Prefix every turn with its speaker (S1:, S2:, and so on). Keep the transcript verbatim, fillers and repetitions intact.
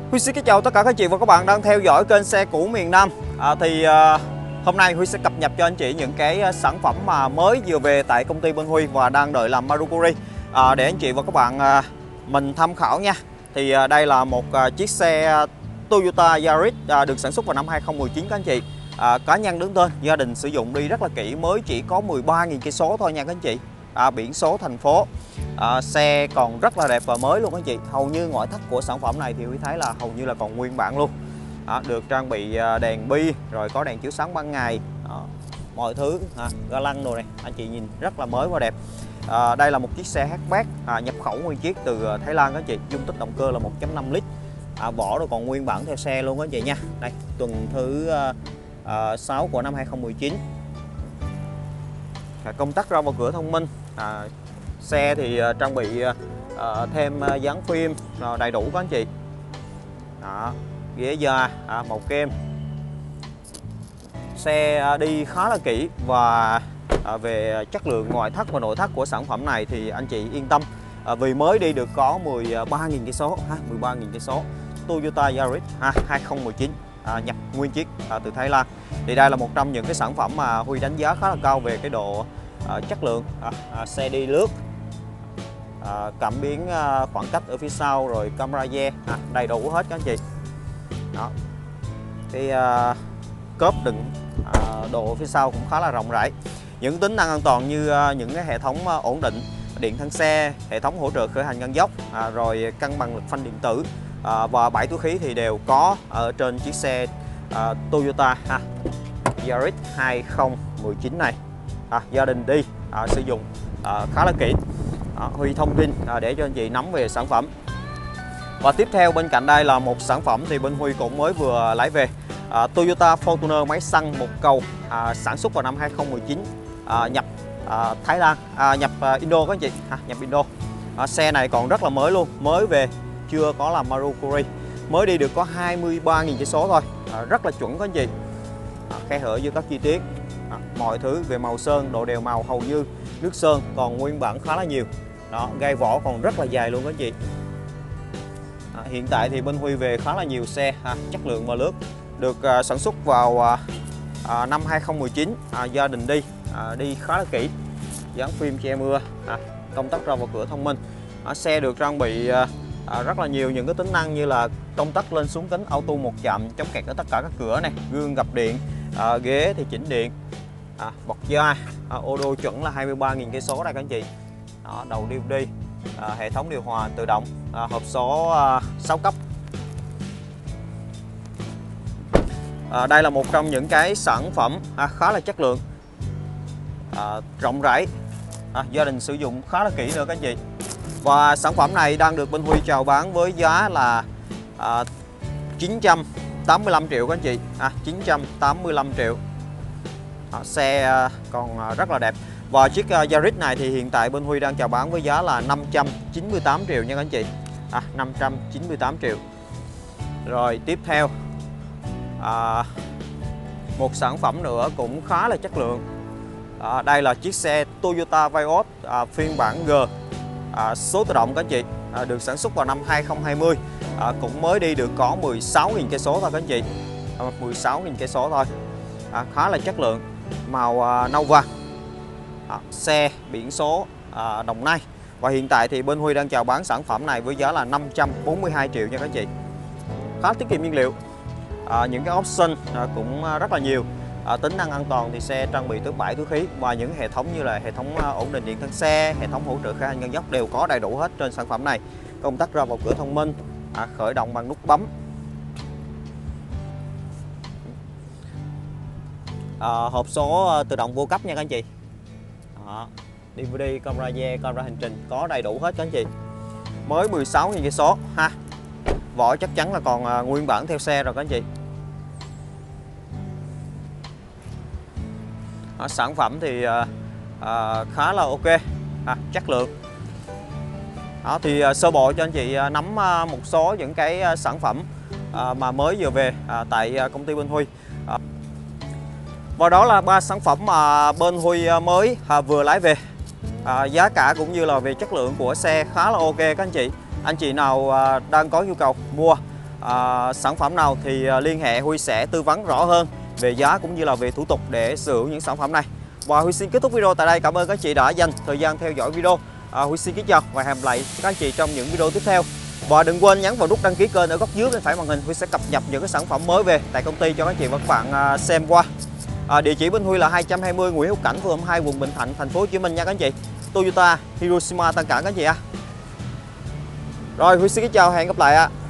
S1: Huy xin kính chào tất cả các chị và các bạn đang theo dõi kênh xe cũ miền Nam. à, Thì à, hôm nay Huy sẽ cập nhật cho anh chị những cái sản phẩm mà mới vừa về tại công ty bên Huy và đang đợi làm Marucuri à, để anh chị và các bạn à, mình tham khảo nha. Thì à, đây là một à, chiếc xe Toyota Yaris à, được sản xuất vào năm hai không một chín các anh chị. à, Cá nhân đứng tên, gia đình sử dụng đi rất là kỹ, mới chỉ có mười ba nghìn cây số thôi nha các anh chị. à, Biển số thành phố. À, xe còn rất là đẹp và mới luôn các anh chị. Hầu như ngoại thất của sản phẩm này thì Huy thấy là hầu như là còn nguyên bản luôn. à, Được trang bị đèn bi, rồi có đèn chiếu sáng ban ngày, à, mọi thứ, à, ga lăng đồ này anh chị nhìn rất là mới và đẹp. à, Đây là một chiếc xe hatchback à, nhập khẩu nguyên chiếc từ Thái Lan các anh chị. Dung tích động cơ là một chấm năm lít. à, Vỏ rồi còn nguyên bản theo xe luôn các anh chị nha. Đây, tuần thứ uh, sáu của năm hai không một chín. à, Công tắc ra vào cửa thông minh. à, Xe thì uh, trang bị uh, thêm uh, dán phim uh, đầy đủ các anh chị. Đó, ghế da à, màu kem. Xe uh, đi khá là kỹ và uh, về chất lượng ngoại thất và nội thất của sản phẩm này thì anh chị yên tâm, uh, vì mới đi được có mười ba nghìn cây số ha, mười ba nghìn cây số. Toyota Yaris ha, hai không một chín à, nhập nguyên chiếc à, từ Thái Lan. Thì đây là một trong những cái sản phẩm mà Huy đánh giá khá là cao về cái độ uh, chất lượng. à, à, Xe đi lướt, À, cảm biến à, khoảng cách ở phía sau, rồi camera rear à, đầy đủ hết các anh chị. Đó, cái à, cốp đựng à, đồ ở phía sau cũng khá là rộng rãi. Những tính năng an toàn như à, những cái hệ thống à, ổn định điện thân xe, hệ thống hỗ trợ khởi hành ngang dốc, à, rồi cân bằng lực phanh điện tử à, và bãi túi khí thì đều có ở trên chiếc xe à, Toyota ha, Yaris hai không một chín này. à, Gia đình đi à, sử dụng à, khá là kỹ. À, Huy thông tin à, để cho anh chị nắm về sản phẩm. Và tiếp theo bên cạnh đây là một sản phẩm thì bên Huy cũng mới vừa lái về. à, Toyota Fortuner máy xăng một cầu à, sản xuất vào năm hai không một chín, à, nhập à, Thái Lan, à, nhập à, Indo các anh chị, à, nhập Indo. à, Xe này còn rất là mới luôn, mới về, chưa có làm Marucuri, mới đi được có hai mươi ba nghìn cây số thôi. à, Rất là chuẩn các anh chị. à, Khe hở giữa các chi tiết, à, mọi thứ về màu sơn, độ đều màu hầu như nước sơn còn nguyên bản khá là nhiều. Đó, gai vỏ còn rất là dài luôn các anh chị. à, Hiện tại thì bên Huy về khá là nhiều xe à, chất lượng và lướt, được à, sản xuất vào à, à, năm hai không một chín. à, Gia đình đi à, đi khá là kỹ, dán phim che mưa, à, công tắc ra vào cửa thông minh. à, Xe được trang bị à, à, rất là nhiều những cái tính năng như là công tắc lên xuống kính auto một chạm, chống kẹt ở tất cả các cửa này, gương gập điện, à, ghế thì chỉnh điện, à, bọc da, à, ô đô chuẩn là hai mươi ba nghìn cây số đây các anh chị. Đó, đầu đê vê đê, à, hệ thống điều hòa tự động, à, hộp số à, sáu cấp. à, Đây là một trong những cái sản phẩm à, khá là chất lượng, à, rộng rãi, à, gia đình sử dụng khá là kỹ nữa các anh chị. Và sản phẩm này đang được bên Huy chào bán với giá là à, chín trăm tám mươi lăm triệu các anh chị, à, chín trăm tám mươi lăm triệu. à, Xe còn rất là đẹp. Và chiếc Yaris này thì hiện tại bên Huy đang chào bán với giá là năm trăm chín mươi tám triệu nha các anh chị. à, năm trăm chín mươi tám triệu. Rồi tiếp theo à, một sản phẩm nữa cũng khá là chất lượng. à, Đây là chiếc xe Toyota Vios à, phiên bản G, à, số tự động các anh chị, à, được sản xuất vào năm hai không hai không, à, cũng mới đi được có mười sáu nghìn cây số thôi các anh chị. à, mười sáu nghìn cây số thôi. à, Khá là chất lượng, màu à, nâu vàng. À, xe biển số à, Đồng Nai. Và hiện tại thì bên Huy đang chào bán sản phẩm này với giá là năm trăm bốn mươi hai triệu nha các anh chị. Khá tiết kiệm nhiên liệu. à, Những cái option à, cũng rất là nhiều. à, Tính năng an toàn thì xe trang bị tới bãi túi khí và những hệ thống như là hệ thống à, ổn định điện thân xe, hệ thống hỗ trợ khởi hành ngang dốc đều có đầy đủ hết trên sản phẩm này. Công tắc ra vào cửa thông minh, à, khởi động bằng nút bấm. à, Hộp số tự động vô cấp nha các anh chị. Đó, đê vê đê, camera rear, camera hành trình có đầy đủ hết các anh chị. Mới mười sáu nghìn cây số ha. Vỏ chắc chắn là còn à, nguyên bản theo xe rồi các anh chị. à, Sản phẩm thì à, à, khá là ok, à, chất lượng. Đó, thì à, sơ bộ cho anh chị à, nắm à, một số những cái à, sản phẩm à, mà mới vừa về à, tại à, công ty bên Huy. à, Và đó là ba sản phẩm mà bên Huy mới à, vừa lái về. à, Giá cả cũng như là về chất lượng của xe khá là ok các anh chị. Anh chị nào à, đang có nhu cầu mua à, sản phẩm nào thì liên hệ Huy sẽ tư vấn rõ hơn về giá cũng như là về thủ tục để sở hữu những sản phẩm này. Và Huy xin kết thúc video tại đây. Cảm ơn các chị đã dành thời gian theo dõi video. à, Huy xin kính chào và hẹn gặp lại các chị trong những video tiếp theo. Và đừng quên nhấn vào nút đăng ký kênh ở góc dưới bên phải màn hình. Huy sẽ cập nhật những cái sản phẩm mới về tại công ty cho các chị và các bạn xem qua. à, Địa chỉ bên Huy là hai trăm hai mươi Nguyễn Hữu Cảnh, phường hai, quận Bình Thạnh, thành phố Hồ Chí Minh nha các anh chị. Toyota Hiroshima Tân Cảng các anh chị ạ. Rồi Huy xin kính chào, hẹn gặp lại ạ.